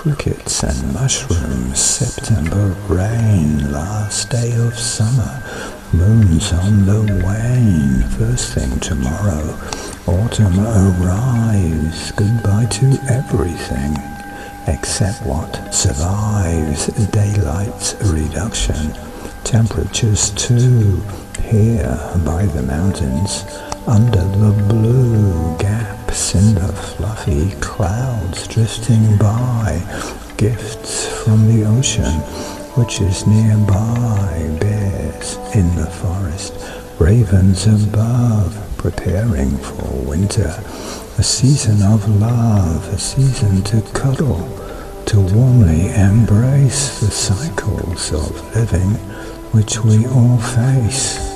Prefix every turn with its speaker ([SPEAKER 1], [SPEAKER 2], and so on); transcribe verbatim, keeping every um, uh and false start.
[SPEAKER 1] crickets and mushrooms, September rain, last day of summer, moon's on the wane, first thing tomorrow, autumn arrives, goodbye to everything, except what survives, daylight's reduction, temperatures too, here by the mountains, under the blue gaps in the fluffy clouds drifting by, gifts from the ocean which is nearby, bears in the forest, ravens above, preparing for winter, a season of love, a season to cuddle, to warmly embrace the cycles of living which we all face.